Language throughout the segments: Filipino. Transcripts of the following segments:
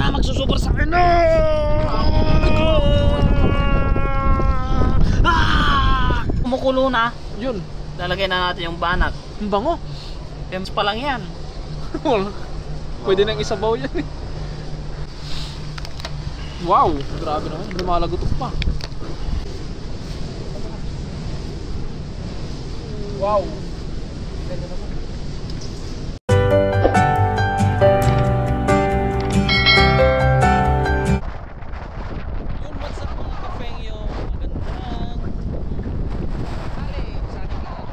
na, magsusuper sa akin. Kumukulo na. Yun. Lalagay na natin yung banat. Ang bango. Temps pa lang yan. Pwede nang isabaw yan eh. Wow, grabe naman. Lumalagotok pa. Wow. Ganda naman. Yun, what's up mga kafengyo? Magandang tanghali sa ating lahat.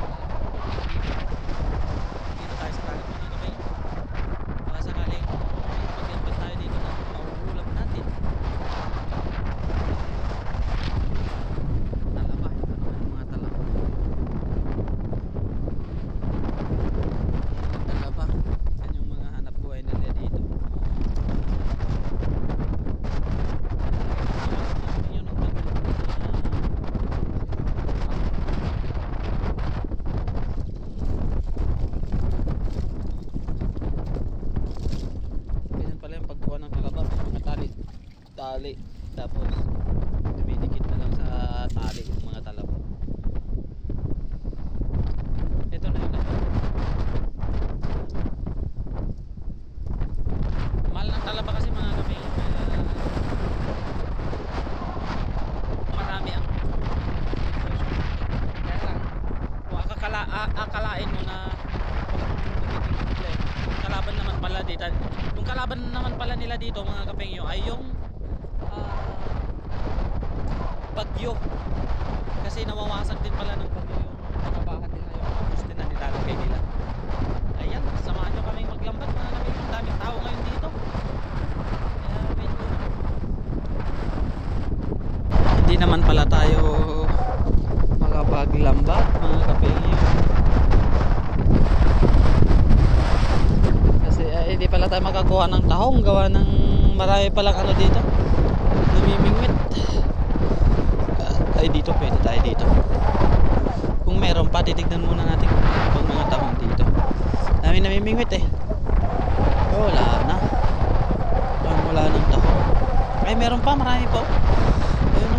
Dito tayo sa dagat mga kafengyo. Baka sakaling mag-invest tayo dito na mauulam natin. Talaba, ito naman yung mga talaba. Talaba, yan yung mga hanap buhay nila dito. Yun ang ganyan pala yung pagkuha ng talaba, mga tali, tapos dumidikit na lang sa tali yung mga talaba. Ito na yun. Mahal ng talaba kasi mga kami, marami ang kaya lang kung akalain mo na kalaban naman pala dito, yung kalaban naman pala nila dito mga kapengyo ay yung bagyo, kasi nawawasak din pala ng bagyo yung kabahan nila, yung gusto na nilalagay nila. Ayan, samahan nyo kaming maglambat mga kapengyo, ang daming tao ngayon dito, kaya medyo hindi naman pala tayo makapaglambat mga kapengyo, kasi hindi pala tayo makakuha ng tahong, gawa ng marami palang ano dito namimingwit. Ay dito, pwede tayo dito kung meron pa. Titignan muna natin kung meron pang mga tahong dito. Dami namimingwit eh. Oh, wala na, wala ng tahong. Ay meron pa, marami pa. Ayun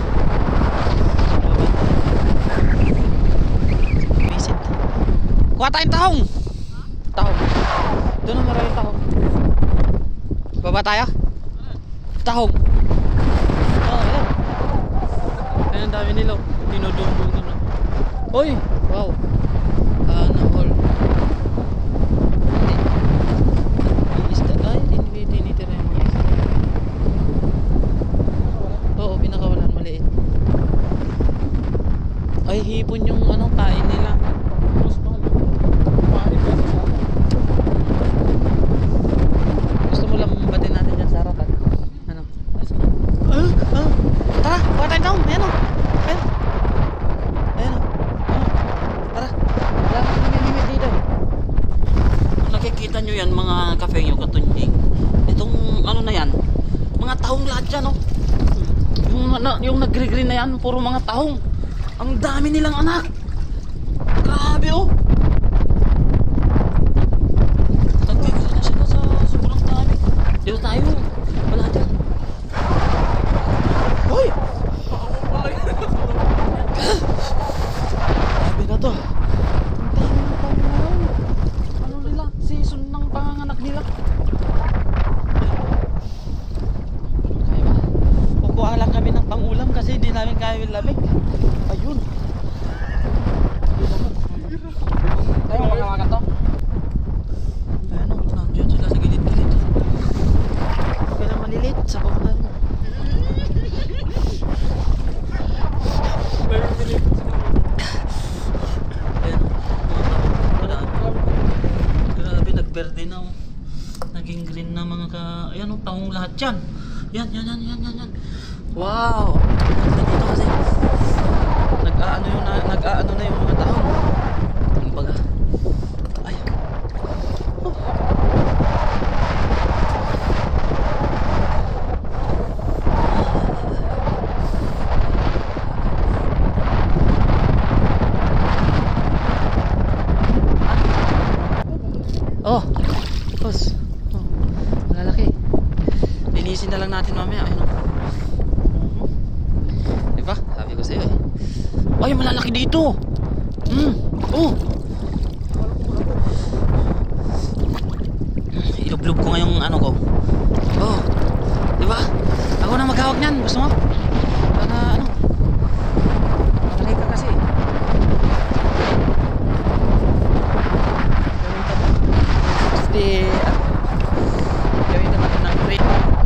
o, visit. Kuha tayong tahong. Tahong doon na, maraming tahong. Baba tayo. Tahong. Oh, ayan. Ayan, ang dami nila. Dinudungdung na. Oy, wow. All. Isda. Ay, tinitira yung mga isda. Oo, pinakawalan, maliit. Ay, hipon yung anong kain nila. Gusto mo lang batin natin dyan sa harapan? Ano? Tara, kuha tayo down. Ayan o. Ayan o. Tara. Wala ka namimimit dito. Kung nakikita nyo yan mga kafengyo katunjing, itong ano na yan, mga tahong lahat dyan o. Yung nagre-green na yan, puro mga tahong. Ang dami nilang anak. Grabe o. Nagre-green na sila sa sobrang dami. Dito tayo. Wala dyan. Hoy! Grabe na to. Ang dami ng pangulam. Ano nila? Season ng panganganak nila. Kaya ba? Kukuha lang kami ng pangulam kasi hindi namin kaya yung lamig. Ayun. Tayo makawakan to. Ayan o, nandiyan sila sa gilid-gilid. Okay na malilit, sabaw na rin. Ayan o, grabe, nagberde na o. Naging green na mga ayan o, tahong lahat yan. Yan. Wow. Ganda dito kasi nag-aano na yung mga tahong. Ang baga. Ay. Oh. Boss. Oh. Malalaki. Lilinisin na lang natin mamaya. Ayun. Diba? Sabi ko sa'yo eh. Ay, malalaki dito. Oh. Ilublob ko ngayong ano ko. Oh. Diba? Ako na maghawak niyan. Gusto mo? Para ano? Matalay ka kasi. Gawin naman ng grade.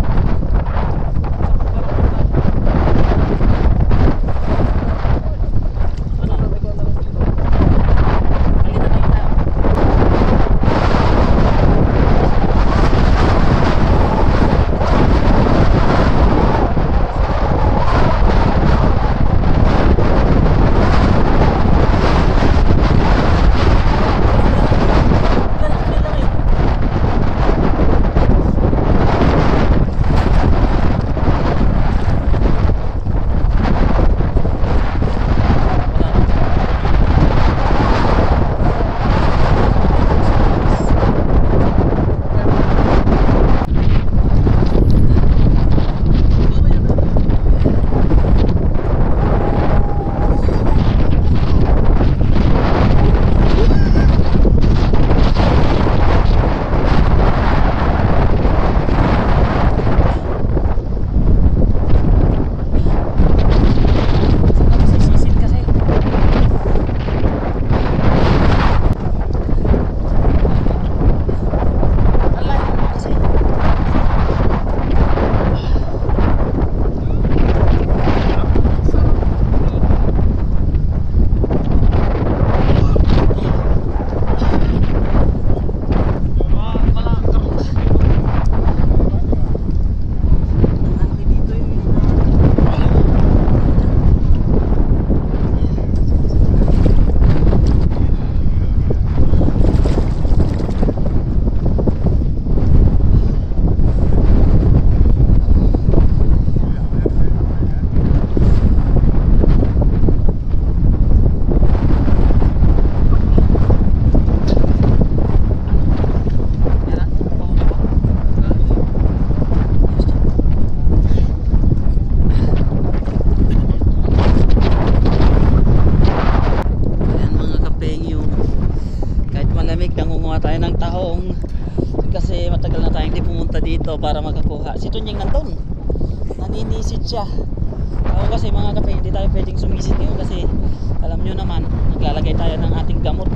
Dito para makakuha. Si Tunying nandun. Naninisid siya. Ako kasi mga kape, hindi tayo pwedeng sumisid ngayon kasi alam nyo naman, naglalagay tayo ng ating gamot.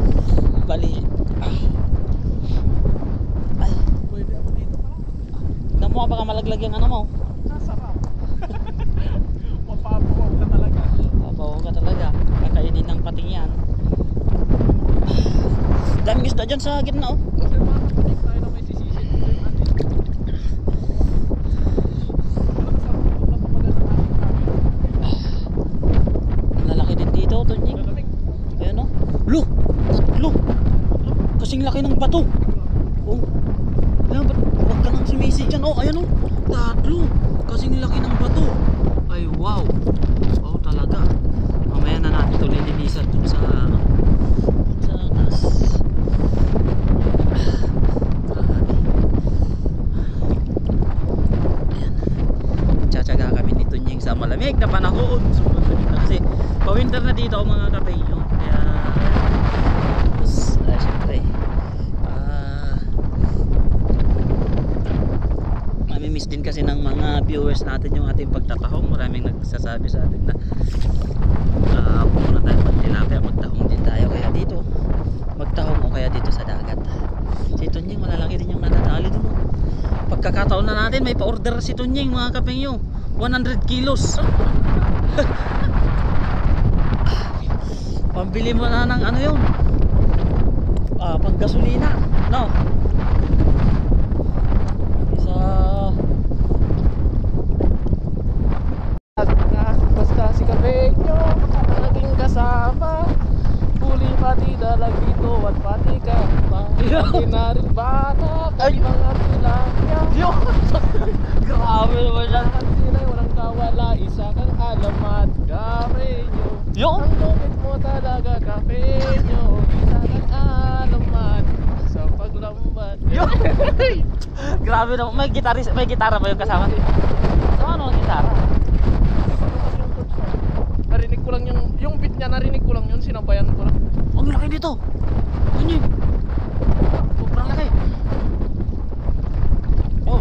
Bali. Ay. Pwede ako dito pa. Damo ka baka malaglag yung ano mo. Nasarap. Mapapawaw ka talaga. Papawaw ka talaga. Kakainin ng pating yan. Daming isda dyan sa gitna oh. Kasi mga kapatid tayo na may sisisid dito yung ating. Lalaki din dito, Tunying. Ayan o. Lo! Tatlo! Kasing laki ng bato. Oh. Ayan, ba't huwag ka nang sumisi dyan? Oh, ayan o. Tatlo! Kasing laki ng bato. Ay, wow. Wow talaga. Mamaya na natin ito lilinisan dun sa taas. Ayan. Tsatsaga kami ni Tunying sa malamig na panahon. Kasi pa-winter na dito mga kapeyo. Kaya syempre mamimiss din kasi ng mga viewers natin yung ating pagtatahong. Maraming nagsasabi sa atin na pumunta tayo magtilapia, magtahong din tayo. Kaya dito magtahong o kaya dito sa dagat. Si Tunying malalaki din yung natatali dun. Pagkakataon na natin may pa-order si Tunying mga kapeyo. 100 kilos. Pambili mo na ng ano yun, pang gasolina, no? Isa basta si Cabello naging kasama. Huli pati dalag dito at pati ka pati na rin bata. Ay mga tilapia. yun. Grabe naman yan. Sila'y walang kawala. Isa kang alamat. Cabello. Yun. Ang lupit mo talaga, Cabello. Isa kang alamat sa paglamba. Grabe naman. May gitara ba yung kasama? So ano ang gitara? Narinig ko lang yung beat niya, narinig ko lang yun, sinabayan ko lang. Ang laki dito. Ano yun? Sobrang laki. Oh.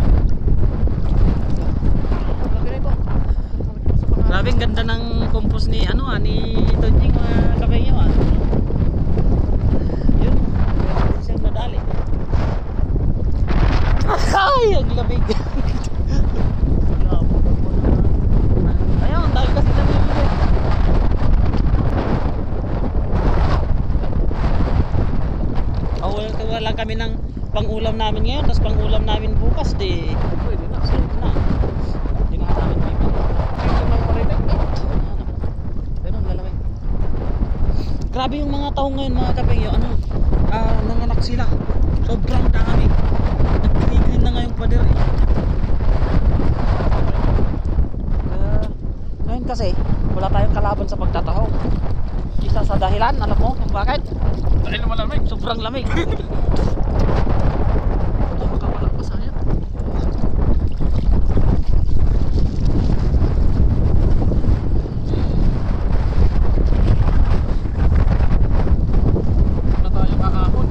Laki nito. Grabe ang ganda ng compose ni ni Tonjing mga kapengyo Yun. Meron siyang nadali. Ay, ang lamig. Ayun, dahil kasi lamig. Wala kami ng pang-ulam namin ngayon, tapos pang-ulam namin bukas, di Pwede na. sunod na. Hindi na namin may Ito lang marinig. ganun lalaki. Grabe yung mga taong ngayon mga kapengyo, nanganak sila. Sobrang dami. Nag-green na nga yung pader eh. Ngayon kasi, wala tayong kalaban sa pagtatahong. Isa sa dahilan, alam mo kung bakit? Dahil malamig. Sobrang lamig. Makawala pa saya. Na tayo kakahon.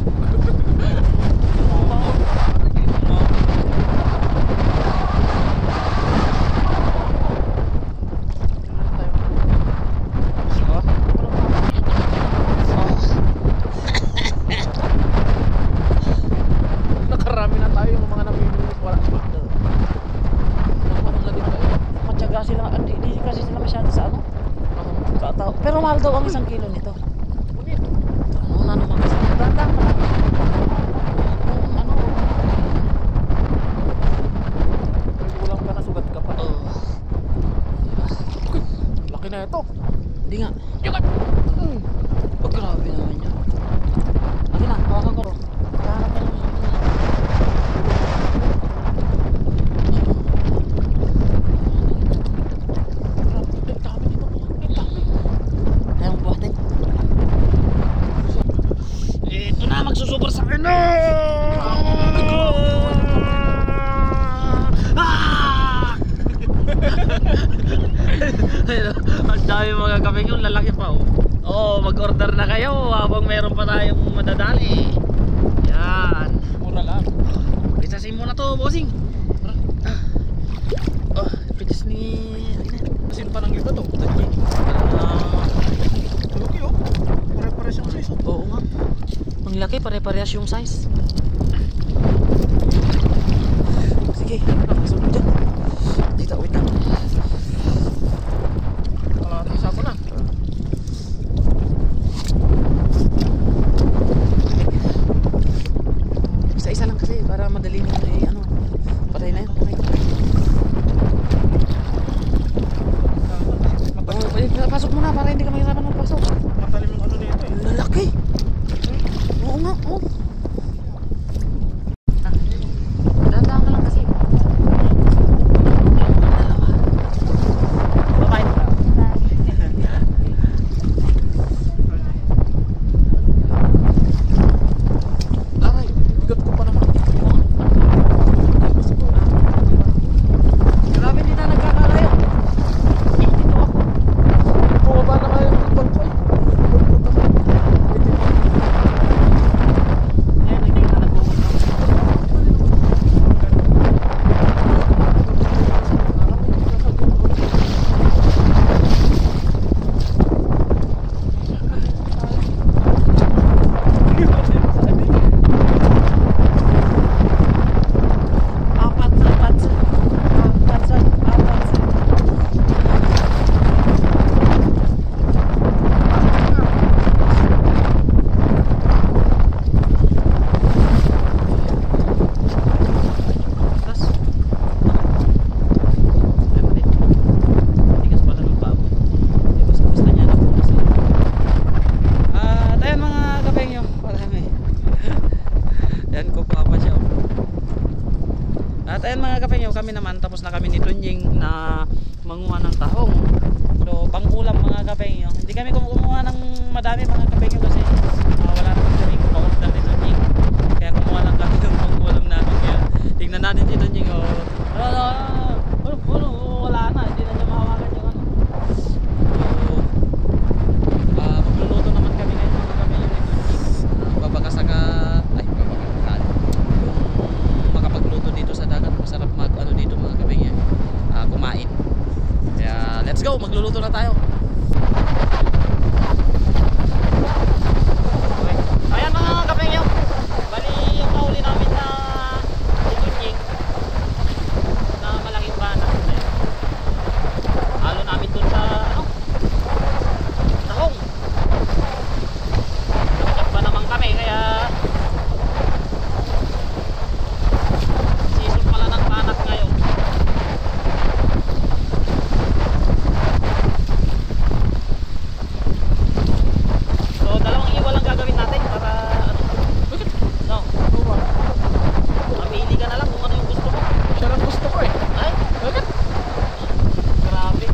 Nakarami na tayo yung mga namimili. Wala pa. Nagmanong na din tayo. Matyaga sila, hindi kasi sila masyado sa sa tao. Pero mahal daw ang 1 kilo nito. Ngunit, Ano na naman kasi dandang na. may kulang ka na, sugat ka pa. Laki na ito. Hindi nga. Yukat! Oh, grabe naman yun. Lagi na, hawakan ko ro. Kahanap ka naman. Ang dami dito. Ang dami. Kaya mong buhatin. Ito na, magsusupor sa akin na! Ang dami mga kapeng yung lalaki pa oh. Oh, mag-order na kayo habang meron pa tayong madadali. Yan. Mura lang. Isasin mo na to, bossing. Oh, pitis ni Asin pa ng iba to. Tonjing. Laki oh. Pare-pare siyang size oh. Oo nga. Ang laki, pare-parehas yung size. Sige, nakasunod dyan. Dito, wait lang. Isa ko na. Isa-isa lang kasi para madali mo patay na yun. Pasok mo na para hindi ka mahirapan magpasok. Matalim yung ano nito eh. Lalaki. Oo nga, oo. Dahan-dahan ka lang kasi. Dalawa. Bye-bye. Aray, bigat ko pa naman. Grabe, hindi na nagkakalayo. Dito ako. Bumaba na kayo yung bag ko eh. Yan, hindi na nag-uusap. Kami naman tapos na kami ni Tonjing na manguha ng tahong. So pang-ulam mga kapengyo. Hindi kami kumuha ng madami mga kapengyo kasi wala naman kami pa-order ni Tonjing. Kaya kumuha lang kami ng pang-ulam namin. Kaya Tingnan natin dito Jing. Wala na, hindi na niya mahawakan yung ano. So, magluluto naman kami ngayon mga kapengyo nito Jing. Babakasaka, yung makapagluto dito sa dagat, masarap mag ano dito mga kapengyo. Kumain. Kaya let's go, magluluto na tayo. Okay. Ayan mga kapengyo. Bali yung nahuli namin na itunying na malaking banak. Halo namin dun sa ano? Tahong. Nakakap pa naman kami kaya season pala ng banak ngayon. So dalawang iwa lang gagawin natin para ano? No. Mamili ka na lang kung ano yung gusto mo. Siya lang gusto ko eh. Ay, bakit? Grabe.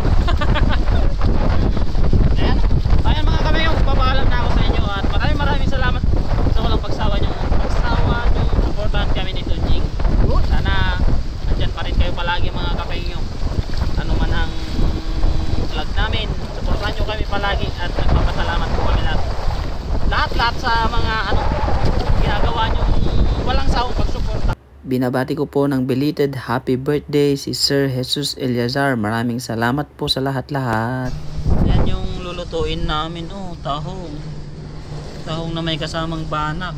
Ayan. Ayan mga kapengyo, papaalam na ako sa inyo at maraming salamat sa walang pagsawa nyo supportahan kami ni Tunjing. Sana andyan pa rin kayo palagi mga kapengyo. Ano man ang vlog namin, supportahan nyo kami palagi at nagpapasalamat po kami lahat sa mga ano ginagawa nyo walang sawang pagsuporta. Binabati ko po ng belated happy birthday si Sir Jesus Eliazar. Maraming salamat po sa lahat-lahat. Yan yung lulutuin namin, tahong. Tahong na may kasamang banak.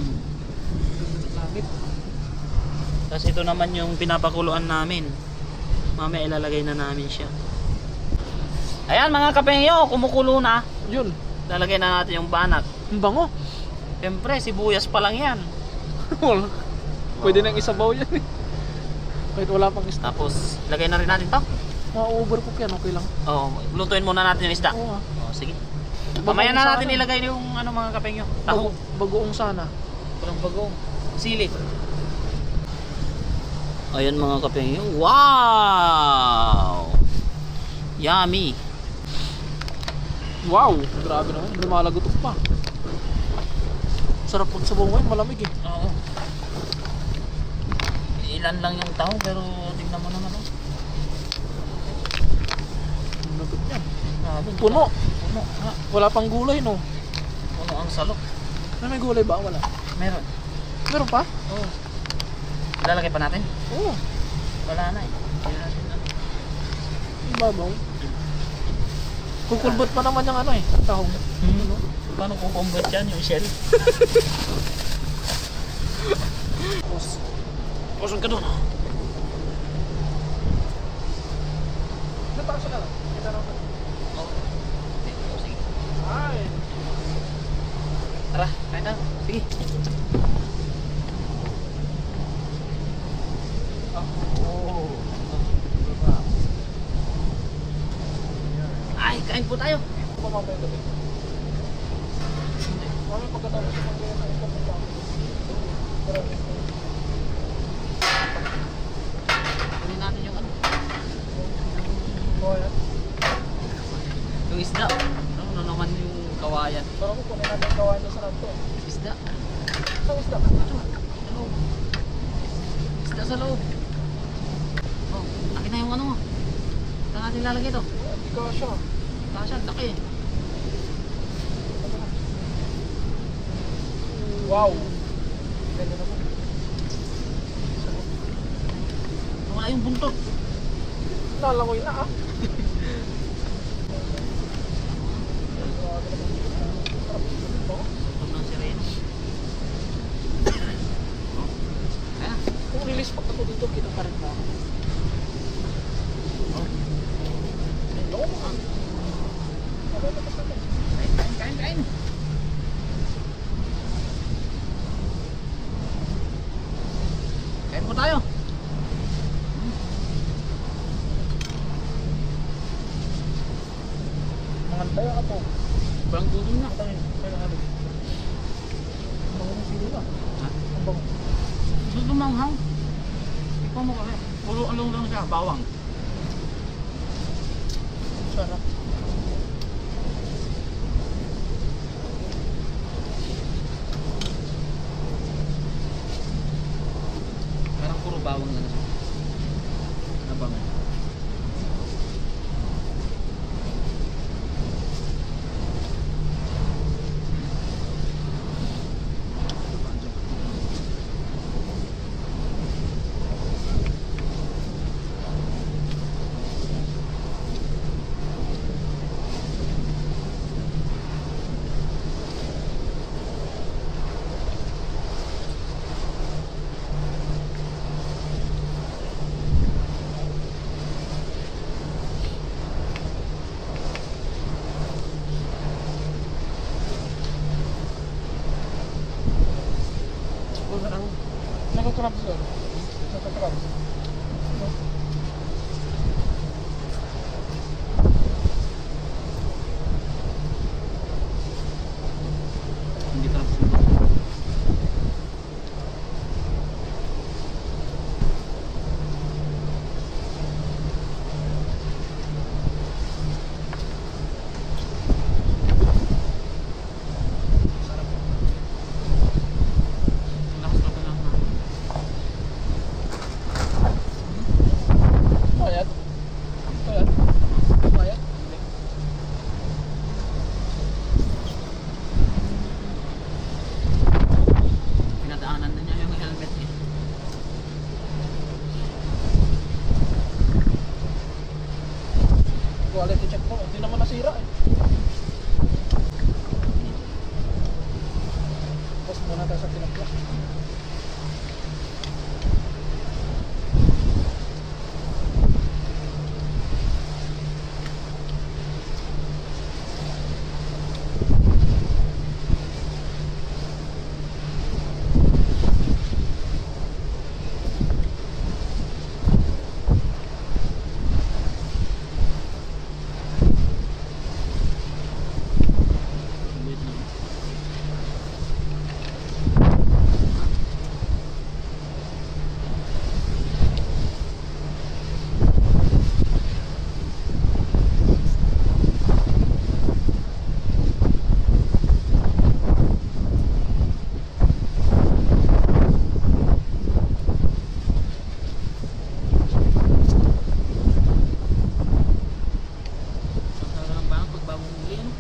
Tapos ito naman yung pinapakuluan namin. Mamaya ilalagay na namin siya. Ayan mga kapengyo, kumukulo na. Yun. Lalagay na natin yung banak. Ang bango. Siyempre, sibuyas pa lang yan. Pwede nang isabaw yan eh. Kahit wala pang isda. Tapos, lagay na rin natin to. Ma-overcook yan, okay lang. Lutuin muna natin yung isda. Oo. Sige. Bagoong Mamaya na natin sana. ilagay yung ano mga kapengyo. Tahong. Bagoong sana. Walang bagoong. Sili. Ayan mga kapengyo. Wow! Yummy! Wow! Grabe naman. Lumalagotok pa. Sarap pag sabaw ngayon, malamig eh. Oo. Ilan lang yung tahong pero tingnan mo naman Lagot yan. Grabe. Puno. Puno. Ha? Wala pang gulay no. Puno ang salok. May gulay ba? Wala. Meron. Meron pa? Oo. Lalagay pa natin? Oo. Wala na eh. Hindi natin ano. Ibabaw. Kukulbot pa naman yung ano eh. Tahong. Ano? Paano kukumbot yan yung shell? Pusong ka doon. Natasya ka lang. Kita naman. Sige. Ay. Tara, kain na. Sige. Ay, kain po tayo. Mamamay gabi. Mamamay pagkatapos yung mga ganyan na ito. Kunin natin yung ano. Kawayan. Yung isda. Ano naman yung kawayan. Parang kunin natin yung kawayan sa ranto. Isda. Saan isda? Ito. Sa loob. Isda sa loob. Oh, akin na yung ano mo. Saan natin lalagay ito? Hindi ka siya. Kasya, laki eh. Wow. Ganda naman. Wala yung buntot. Nalangoy na ah. Buntot ng sirena. Kaya. Kung release pa ako dito, kita pa rin ba? Hello? Kain. Kain po tayo. Mga tayo ako. Bang dudong na. Tayo. Tayo ano? Ang bango ng sili ba? Ha? Ang bango. Dudong manghang. Ikaw mo kami. Puro along lang siya. Bawang. Sarap. Abang. Nagka-crabs yun. Nagka-crabs. Hindi ka lang Bayad? Bayad? Bayad? pinadaanan na niya yung helmet eh. Quality check po. Hindi naman nasira eh. Tapos muna tayo sa tinapla. Wait lang. Ang talaga ng bangko pag bagong huli, ano?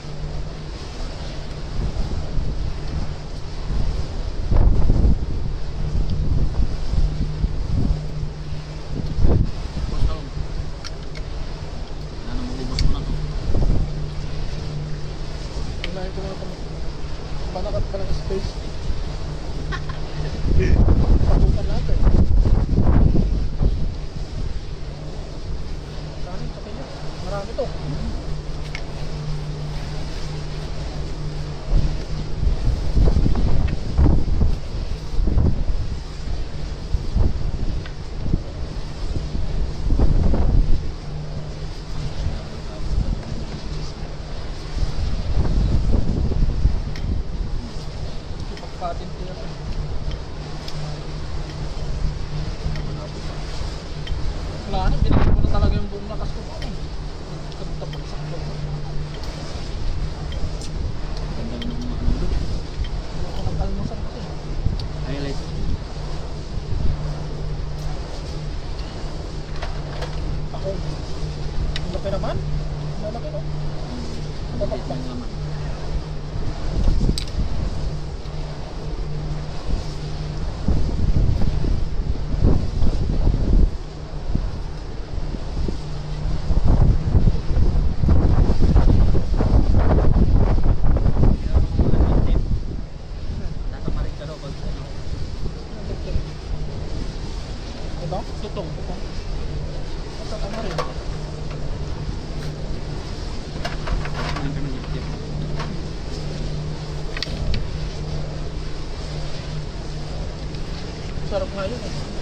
Boss Talong. Wala na maubos mo na to. Unahin ko muna ito. Panakat pa ng space. Pabukan natin. Marami, sa kanya. Marami to. Ipagpatin din natin. Wala na, binigay ko na talaga yung buong lakas ko pa. Kanta pa sa kapag. Ganda na ng mga ano doon. Hindi ako nag-almasal kasi. Highlight. Ako. Ang laki naman. Ang laki no? Dapat pa. Ang laman. Tatamarin ka daw pag ano. Ito? Tutong. Tutong. Ito tama rin. Kumain ka ng yip-yip. Sarap nga yun eh.